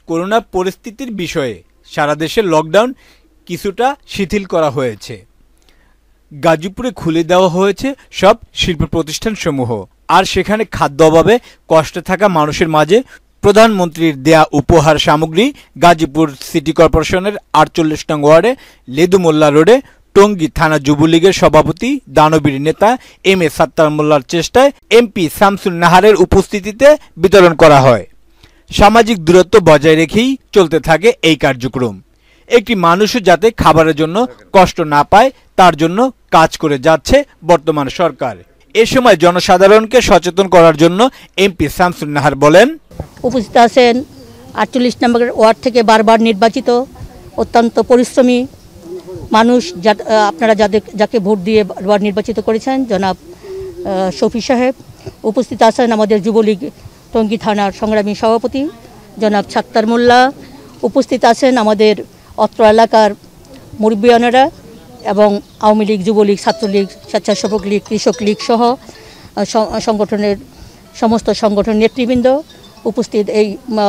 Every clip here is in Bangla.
করোনা পরিস্থিতির বিষয়ে সারা দেশে লকডাউন কিছুটা শিথিল করা হয়েছে। গাজীপুরে খুলে দেওয়া হয়েছে সব শিল্প প্রতিষ্ঠানসমূহ। আর সেখানে খাদ্য অভাবে কষ্টে থাকা মানুষের মাঝে প্রধানমন্ত্রীর দেয়া উপহার সামগ্রী গাজীপুর সিটি কর্পোরেশনের ৪৮ নং ওয়ার্ডে লেদু মোল্লা রোডে টঙ্গী থানা যুবলীগের সভাপতি দানবীর নেতা এম এ সাত্তার মোল্লার চেষ্টায় এমপি শামসুন নাহারের উপস্থিতিতে বিতরণ করা হয়। সামাজিক দূরত্ব বজায় রেখেই চলতে থাকে এই কার্যক্রম। একটি মানুষও যাতে খাবারের জন্য কষ্ট না পায় তার জন্য কাজ করে যাচ্ছে বর্তমান সরকার। এ সময় জনসাধারণকে সচেতন করার জন্য এমপি শামসুন নাহার বলেন, উপস্থিত আছেন ৪৮ নম্বর ওয়ার্ড থেকে বারবার নির্বাচিত অত্যন্ত পরিশ্রমী মানুষ, আপনারা যাকে ভোট দিয়ে বারবার নির্বাচিত করেছেন, জনাব শফি সাহেব। উপস্থিত আছেন আমাদের যুবলীগ টঙ্গী থানার সংগ্রামী সভাপতি জনাব সাত্তার মোল্লা। উপস্থিত আছেন আমাদের অত্র এলাকার মুরব্বিয়ানেরা এবং আওয়ামী লীগ, যুবলীগ, ছাত্রলীগ, স্বেচ্ছাসেবক লীগ, কৃষক লীগ সহ সংগঠনের সমস্ত সংগঠনের নেতৃবৃন্দ। উপস্থিত এই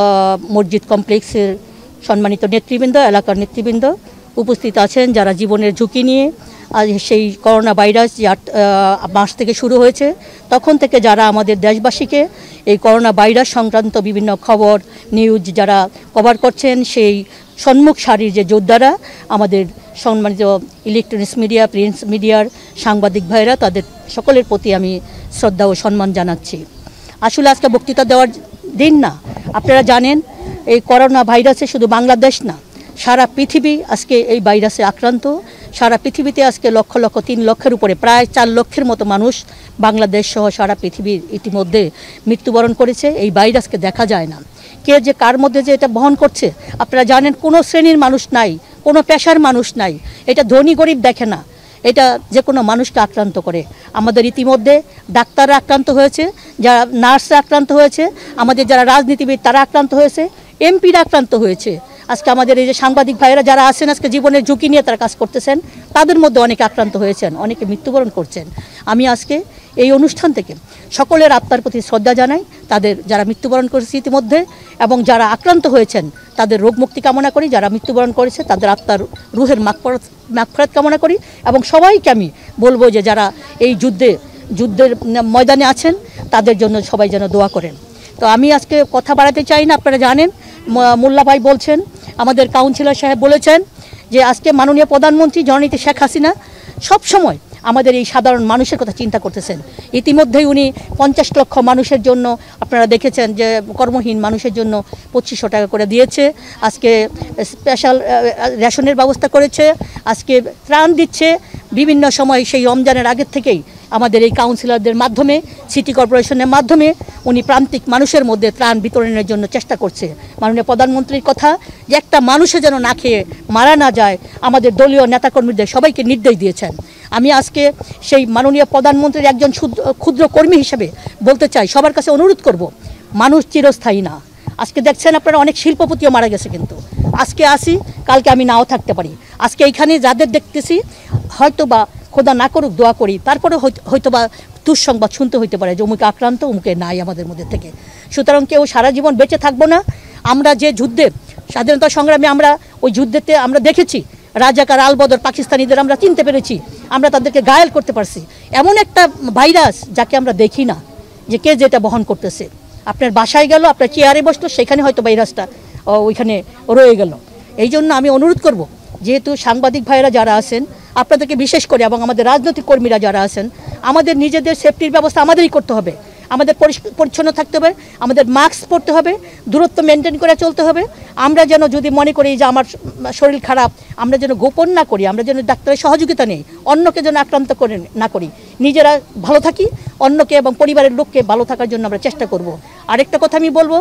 মসজিদ কমপ্লেক্সের সম্মানিত নেতৃবৃন্দ, এলাকার নেতৃবৃন্দ উপস্থিত আছেন, যারা জীবনের ঝুঁকি নিয়ে আজ সেই করোনা ভাইরাস যে মাস থেকে শুরু হয়েছে তখন থেকে যারা আমাদের দেশবাসীকে এই করোনা ভাইরাস সংক্রান্ত বিভিন্ন খবর নিউজ যারা কভার করছেন, সেই সম্মুখ সারির যে যোদ্ধারা আমাদের সম্মানিত ইলেকট্রনিক্স মিডিয়া, প্রিন্ট মিডিয়ার সাংবাদিক ভাইরা, তাদের সকলের প্রতি আমি শ্রদ্ধা ও সম্মান জানাচ্ছি। আসলে আজকে বক্তৃতা দেওয়ার দিন না। আপনারা জানেন এই করোনা ভাইরাসে শুধু বাংলাদেশ না, সারা পৃথিবী আজকে এই ভাইরাসে আক্রান্ত। সারা পৃথিবীতে আজকে লক্ষ লক্ষ ৩ লক্ষের উপরে প্রায় ৪ লক্ষের মতো মানুষ বাংলাদেশ সহ সারা পৃথিবীর ইতিমধ্যে মৃত্যুবরণ করেছে। এই ভাইরাসকে দেখা যায় না, কে যে কার মধ্যে যে এটা বহন করছে আপনারা জানেন। কোনো শ্রেণীর মানুষ নাই, কোনো পেশার মানুষ নাই, এটা ধনী গরিব দেখে না, এটা যে কোনো মানুষকে আক্রান্ত করে। আমাদের ইতিমধ্যে ডাক্তাররা আক্রান্ত হয়েছে, যারা নার্সরা আক্রান্ত হয়েছে, আমাদের যারা রাজনীতিবিদ তারা আক্রান্ত হয়েছে, এমপিরা আক্রান্ত হয়েছে। আজকে আমাদের এই যে সাংবাদিক ভাইয়েরা যারা আছেন আজকে জীবনের ঝুঁকি নিয়ে তারা কাজ করতেছেন, তাদের মধ্যে অনেকে আক্রান্ত হয়েছেন, অনেকে মৃত্যুবরণ করছেন। আমি আজকে এই অনুষ্ঠান থেকে সকলের আত্মার প্রতি শ্রদ্ধা জানাই, তাদের যারা মৃত্যুবরণ করেছে ইতিমধ্যে এবং যারা আক্রান্ত হয়েছেন তাদের রোগ মুক্তি কামনা করি, যারা মৃত্যুবরণ করেছে তাদের আত্মার রুহের মাগফিরাত কামনা করি। এবং সবাইকে আমি বলবো যে যারা এই যুদ্ধের ময়দানে আছেন তাদের জন্য সবাই যেন দোয়া করেন। তো আমি আজকে কথা বাড়াতে চাই না। আপনারা জানেন মোল্লা ভাই বলছেন, আমাদের কাউন্সিলর সাহেব বলেছেন যে আজকে মাননীয় প্রধানমন্ত্রী জননেত্রী শেখ হাসিনা সবসময় আমাদের এই সাধারণ মানুষের কথা চিন্তা করতেছেন। ইতিমধ্যেই উনি ৫০ লক্ষ মানুষের জন্য আপনারা দেখেছেন যে কর্মহীন মানুষের জন্য ২৫০০ টাকা করে দিয়েছে। আজকে স্পেশাল রেশনের ব্যবস্থা করেছে, আজকে ত্রাণ দিচ্ছে। বিভিন্ন সময় সেই রমজানের আগের থেকেই আমাদের এই কাউন্সিলরদের মাধ্যমে, সিটি কর্পোরেশনের মাধ্যমে উনি প্রান্তিক মানুষের মধ্যে ত্রাণ বিতরণের জন্য চেষ্টা করছে। মাননীয় প্রধানমন্ত্রীর কথা যে একটা মানুষে যেন না খেয়ে মারা না যায়, আমাদের দলীয় নেতাকর্মীদের সবাইকে নির্দেশ দিয়েছেন। আমি আজকে সেই মাননীয় প্রধানমন্ত্রীর একজন ক্ষুদ্র কর্মী হিসেবে বলতে চাই, সবার কাছে অনুরোধ করব, মানুষ চিরস্থায়ী না। আজকে দেখছেন আপনারা অনেক শিল্পপতিও মারা গেছে, কিন্তু আজকে আসি কালকে আমি নাও থাকতে পারি। আজকে এইখানে যাদের দেখতেছি হয়তো বা খোদা না করুক দোয়া করি, তারপরে হয়তো বা দুঃসংবাদ শুনতে হইতে পারে যে অমুকে আক্রান্ত, অমুকে নাই আমাদের মধ্যে থেকে। সুতরাং কেউ সারা জীবন বেঁচে থাকবো না। আমরা যে যুদ্ধে স্বাধীনতা সংগ্রামে আমরা ওই যুদ্ধেতে আমরা দেখেছি রাজাকার আলবদর পাকিস্তানিদের আমরা চিনতে পেরেছি, আমরা তাদেরকে ঘায়েল করতে পারছি। এমন একটা ভাইরাস যাকে আমরা দেখি না যে কে যেটা বহন করতেছে। আপনার বাসায় গেল, আপনার চেয়ারে বসলো, সেখানে হয়তো ভাইরাসটা ওইখানে রয়ে গেল। এই জন্য আমি অনুরোধ করব, যেহেতু সাংবাদিক ভাইয়েরা যারা আছেন আপনাদেরকে বিশেষ করে এবং আমাদের রাজনৈতিক কর্মীরা যারা আছেন, আমাদের নিজেদের সেফটির ব্যবস্থা আমাদেরই করতে হবে। আমাদের পরিচ্ছন্ন থাকতে হবে, আমাদের মাস্ক পরতে হবে, দূরত্ব মেনটেন করে চলতে হবে। আমরা যেন যদি মনে করি যে আমার শরীর খারাপ, আমরা যেন গোপন না করি, আমরা যেন ডাক্তারের সহযোগিতা নেই, অন্যকে যেন আক্রান্ত করে না করি, নিজেরা ভালো থাকি, অন্যকে এবং পরিবারের লোককে ভালো থাকার জন্য আমরা চেষ্টা করব। আরেকটা কথা আমি বলবো,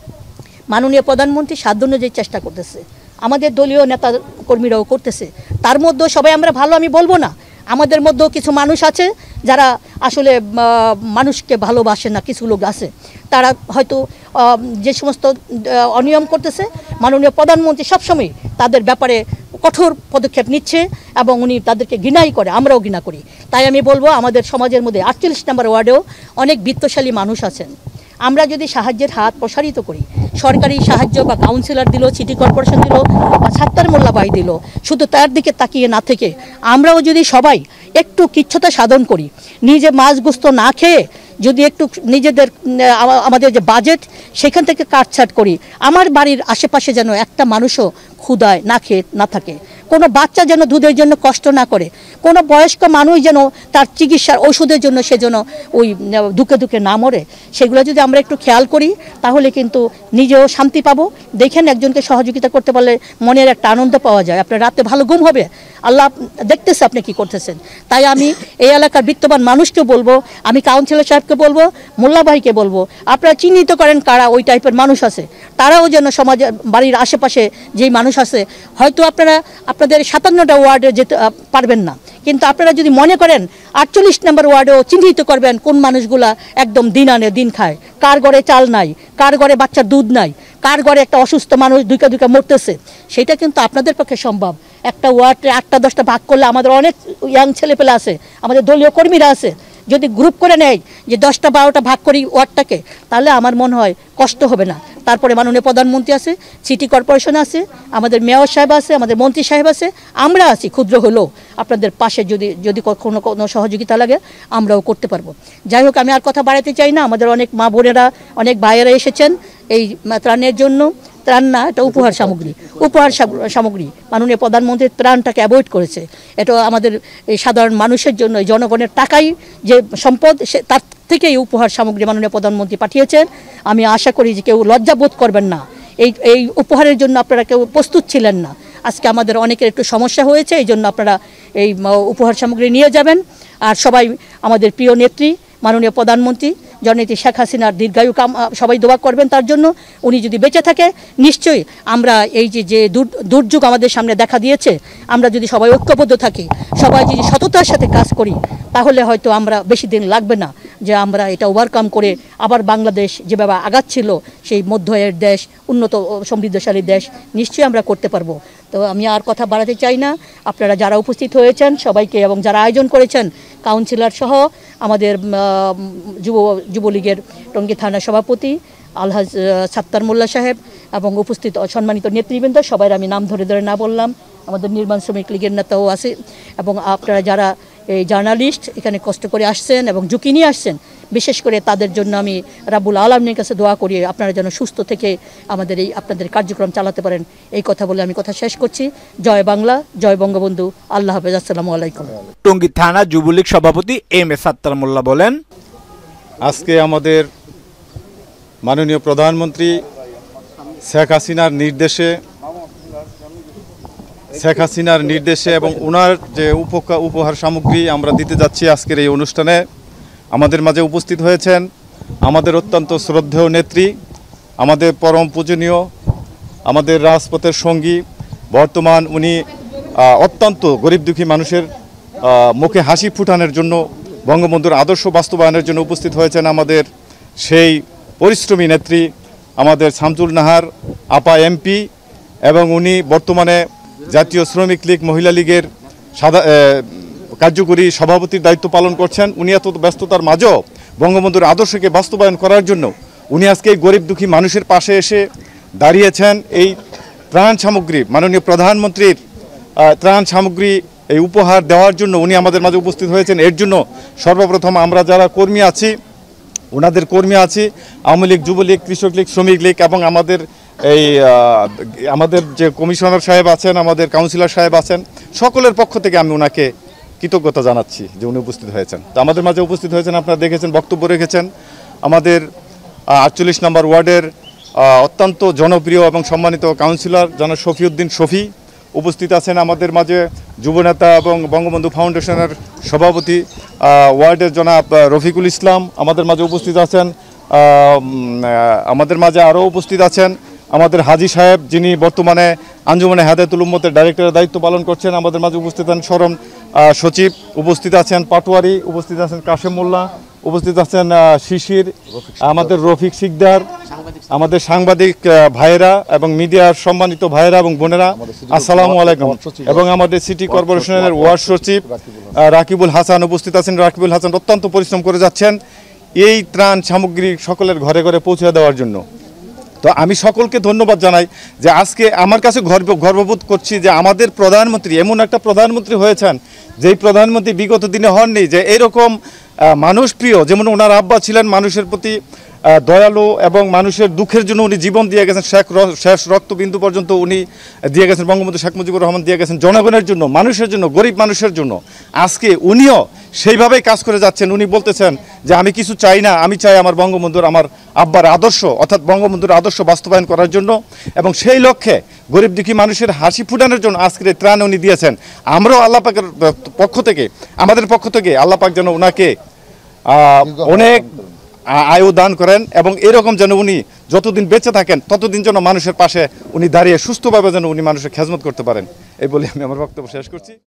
মাননীয় প্রধানমন্ত্রী সাধ্য অনুযায়ী চেষ্টা করতেছে, আমাদের দলীয় নেতা কর্মীরাও করতেছে। তার মধ্যেও সবাই আমরা ভালো আমি বলবো না, আমাদের মধ্যেও কিছু মানুষ আছে যারা আসলে মানুষকে ভালোবাসে না। কিছু লোক আছে তারা হয়তো যে সমস্ত অনিয়ম করতেছে, মাননীয় প্রধানমন্ত্রী সবসময় তাদের ব্যাপারে কঠোর পদক্ষেপ নিচ্ছে এবং উনি তাদেরকে ঘৃণাই করে, আমরাও ঘৃণা করি। তাই আমি বলবো আমাদের সমাজের মধ্যে ৪৮ নম্বর ওয়ার্ডেও অনেক বিত্তশালী মানুষ আছেন। আমরা যদি সাহায্যের হাত প্রসারিত করি, সরকারি সাহায্য বা কাউন্সিলর দিল, সিটি কর্পোরেশন দিল বা সাত্তার মোল্লা ভাই দিল, শুধু তার দিকে তাকিয়ে না থেকে আমরাও যদি সবাই একটু কিচ্ছুতা সাধন করি, নিজে মাছ গোস্ত না খেয়ে যদি একটু নিজেদের আমাদের যে বাজেট সেখান থেকে কাটছাট করি, আমার বাড়ির আশেপাশে যেন একটা মানুষও ক্ষুধায় না খেয়ে না থাকে, কোনো বাচ্চা যেন দুধের জন্য কষ্ট না করে, কোনো বয়স্ক মানুষ যেন তার চিকিৎসার ওষুধের জন্য সে যেন ওই দুঃখে দুঃখে না মরে, সেগুলো যদি আমরা একটু খেয়াল করি তাহলে কিন্তু নিজেও শান্তি পাবো। দেখেন একজনকে সহযোগিতা করতে পারলে মনের একটা আনন্দ পাওয়া যায়, আপনার রাতে ভালো ঘুম হবে, আল্লাহ দেখতেছে আপনি কি করতেছেন। তাই আমি এই এলাকার বিত্তবান মানুষকে বলবো, আমি কাউন্সিলর সাহেবকে বলবো, মোল্লা ভাইকে বলবো, আপনারা চিহ্নিত করেন কারা ওই টাইপের মানুষ আছে, তারাও যেন সমাজে বাড়ির আশেপাশে যেই মানুষ আছে, হয়তো আপনারা আপনাদের 57টা ওয়ার্ডে যেতে পারবেন না, কিন্তু আপনারা যদি মনে করেন 48 নম্বর ওয়ার্ডেও চিহ্নিত করবেন কোন মানুষগুলা একদম দিন আনে দিন খায়, কার ঘরে চাল নাই, কার ঘরে বাচ্চার দুধ নাই, কার ঘরে একটা অসুস্থ মানুষ দুইকা দুইকা মরতেছে, সেটা কিন্তু আপনাদের পক্ষে সম্ভব। একটা ওয়ার্ডে 8টা 10টা ভাগ করলে আমাদের অনেক ইয়াং ছেলেপেলে আছে, আমাদের দলীয় কর্মীরা আছে, যদি গ্রুপ করে নেয় যে 10টা 12টা ভাগ করি ওয়ার্ডটাকে, তাহলে আমার মনে হয় কষ্ট হবে না। তারপরে মাননীয় প্রধানমন্ত্রী আছে, সিটি কর্পোরেশন আছে, আমাদের মেয়র সাহেব আছে, আমাদের মন্ত্রী সাহেব আছে, আমরা আছি ক্ষুদ্র হলেও আপনাদের পাশে, যদি যদি কোনো সহযোগিতা লাগে আমরাও করতে পারবো। যাই হোক, আমি আর কথা বাড়াতে চাই না, আমাদের অনেক মা বোনেরা অনেক ভাইয়েরা এসেছেন এই ত্রাণের জন্য। ত্রাণ না, এটা উপহার সামগ্রী, উপহার সামগ্রী মাননীয় প্রধানমন্ত্রীর ত্রাণটাকে অ্যাভয়েড করেছে, এটা আমাদের এই সাধারণ মানুষের জন্য, জনগণের টাকাই যে সম্পদ, সে তার থেকেই উপহার সামগ্রী মাননীয় প্রধানমন্ত্রী পাঠিয়েছেন। আমি আশা করি যে কেউ লজ্জাবোধ করবেন না, এই উপহারের জন্য আপনারা কেউ প্রস্তুত ছিলেন না, আজকে আমাদের অনেকের একটু সমস্যা হয়েছে, এই জন্য আপনারা এই উপহার সামগ্রী নিয়ে যাবেন। আর সবাই আমাদের প্রিয় নেত্রী মাননীয় প্রধানমন্ত্রী জননেত্রী শেখ হাসিনার দীর্ঘায়ু সবাই দোয়া করবেন তার জন্য, উনি যদি বেঁচে থাকে নিশ্চয়ই আমরা এই যে দুর্যোগ আমাদের সামনে দেখা দিয়েছে, আমরা যদি সবাই ঐক্যবদ্ধ থাকি, সবাই যদি সততার সাথে কাজ করি, তাহলে হয়তো আমরা বেশি দিন লাগবে না যে আমরা এটা ওভারকাম করে আবার বাংলাদেশ যেভাবে আগাচ্ছিল সেই মধ্য আয়ের দেশ, উন্নত সমৃদ্ধশালী দেশ নিশ্চয়ই আমরা করতে পারবো। তো আমি আর কথা বাড়াতে চাই না, আপনারা যারা উপস্থিত হয়েছেন সবাইকে, এবং যারা আয়োজন করেছেন কাউন্সিলর সহ আমাদের যুবলীগের টঙ্গী থানার সভাপতি আলহাজ সাত্তার মোল্লা সাহেব এবং উপস্থিত সম্মানিত নেতৃবৃন্দ, সবাই আমি নাম ধরে ধরে না বললাম, আমাদের নির্মাণ শ্রমিক লীগের নেতাও আছে, এবং আপনারা যারা এই জার্নালিস্ট এখানে কষ্ট করে আসছেন এবং ঝুঁকি নিয়ে আসছেন, বিশেষ করে তাদের জন্য আমি রাব্বুল আলামিনের কাছে দোয়া করি আপনারা যেন সুস্থ থেকে আমাদের এই আপনাদের কার্যক্রম চালাতে পারেন। এই কথা বলে আমি কথা শেষ করছি। জয় বাংলা, জয় বঙ্গবন্ধু, আল্লাহ হাফেজ, আসসালামু আলাইকুম। টঙ্গী থানা যুবলীগ সভাপতি এম এ সাত্তার মোল্লা বলেন, আজকে আমাদের মাননীয় প্রধানমন্ত্রী শেখ হাসিনার নির্দেশে এবং ওনার যে উপহার সামগ্রী আমরা দিতে যাচ্ছি আজকের এই অনুষ্ঠানে, আমাদের মাঝে উপস্থিত হয়েছেন আমাদের অত্যন্ত শ্রদ্ধেয় নেত্রী, আমাদের পরম পূজনীয়, আমাদের রাজপথের সঙ্গী, বর্তমান উনি অত্যন্ত গরিব দুঃখী মানুষের মুখে হাসি ফুটানোর জন্য, বঙ্গবন্ধুর আদর্শ বাস্তবায়নের জন্য উপস্থিত হয়েছেন আমাদের সেই পরিশ্রমী নেত্রী আমাদের শামসুল নাহার আপা এমপি, এবং উনি বর্তমানে জাতীয় শ্রমিক লীগ মহিলা লীগের কার্যকরী সভাপতির দায়িত্ব পালন করছেন। উনি এত ব্যস্ততার মাঝেও বঙ্গবন্ধুর আদর্শকে বাস্তবায়ন করার জন্য উনি আজকে এই গরিব দুঃখী মানুষের পাশে এসে দাঁড়িয়েছেন। এই ত্রাণ সামগ্রী, মাননীয় প্রধানমন্ত্রীর ত্রাণ সামগ্রী এই উপহার দেওয়ার জন্য উনি আমাদের মাঝে উপস্থিত হয়েছেন। এর জন্য সর্বপ্রথম আমরা যারা কর্মী আছি, ওনাদের কর্মী আছি, আওয়ামী লীগ, যুবলীগ, কৃষক লীগ, শ্রমিক লীগ এবং আমাদের যে কমিশনার সাহেব আছেন, আমাদের কাউন্সিলর সাহেব আছেন, সকলের পক্ষ থেকে আমি ওনাকে কৃতজ্ঞতা জানাচ্ছি যে উনি উপস্থিত হয়েছেন। তো আমাদের মাঝে উপস্থিত হয়েছেন, আপনারা দেখেছেন, বক্তব্য রেখেছেন আমাদের 48 নম্বর ওয়ার্ডের অত্যন্ত জনপ্রিয় এবং সম্মানিত কাউন্সিলর জনাব শফিউদ্দিন শফি উপস্থিত আছেন আমাদের মাঝে, যুবনেতা এবং বঙ্গবন্ধু ফাউন্ডেশনের সভাপতি ওয়ার্ডের জনাব রফিকুল ইসলাম আমাদের মাঝে উপস্থিত আছেন। আমাদের মাঝে আরও উপস্থিত আছেন আমাদের হাজী সাহেব, যিনি বর্তমানে আঞ্জুমানে হেদায়েতুল উম্মতের ডাইরেক্টরের দায়িত্ব পালন করছেন। আমাদের মাঝে উপস্থিত আছেন শরণ সচিব, উপস্থিত আছেন পাটোয়ারি, উপস্থিত আছেন কাশেম মোল্লা, উপস্থিত আছেন শিশির, আমাদের রফিক শিকদার, আমাদের সাংবাদিক ভাইয়েরা এবং মিডিয়ার সম্মানিত ভাইয়েরা এবং বোনেরা, আসসালামু আলাইকুম। এবং আমাদের সিটি কর্পোরেশনের ওয়ার্ড সচিব রাকিবুল হাসান উপস্থিত আছেন। রাকিবুল হাসান অত্যন্ত পরিশ্রম করে যাচ্ছেন এই ত্রাণ সামগ্রী সকলের ঘরে ঘরে পৌঁছে দেওয়ার জন্য। তো আমি সকলকে ধন্যবাদ জানাই যে আজকে আমার কাছে গর্ববোধ করছি যে আমাদের প্রধানমন্ত্রী এমন একটা প্রধানমন্ত্রী হয়েছেন যেই প্রধানমন্ত্রী বিগত দিনে হননি, যে এরকম মানুষ প্রিয়, যেমন ওনার আব্বা ছিলেন মানুষের প্রতি দয়ালু এবং মানুষের দুঃখের জন্য উনি জীবন দিয়ে গেছেন, শেষ রক্তবিন্দু পর্যন্ত উনি দিয়ে গেছেন, বঙ্গবন্ধু শেখ মুজিবুর রহমান দিয়ে গেছেন জনগণের জন্য, মানুষের জন্য, গরিব মানুষের জন্য। আজকে উনিও সেইভাবেই কাজ করে যাচ্ছেন। উনি বলতেছেন যে আমি কিছু চাই না, আমি চাই আমার বঙ্গবন্ধুর, আমার আব্বার আদর্শ অর্থাৎ বঙ্গবন্ধুর আদর্শ বাস্তবায়ন করার জন্য, এবং সেই লক্ষ্যে গরিব দুঃখী মানুষের হাসি ফুটানোর জন্য আজকের ত্রাণ উনি দিয়েছেন। আমরাও আল্লাহ পাকের পক্ষ থেকে, আমাদের পক্ষ থেকে আল্লাহ পাক যেন ওনাকে অনেক আয়ু দান করেন এবং এরকম যেন উনি যতদিন বেঁচে থাকেন ততদিন যেন মানুষের পাশে উনি দাঁড়িয়ে সুস্থভাবে যেন উনি মানুষের খেদমত করতে পারেন। এই বলে আমি আমার বক্তব্য শেষ করছি।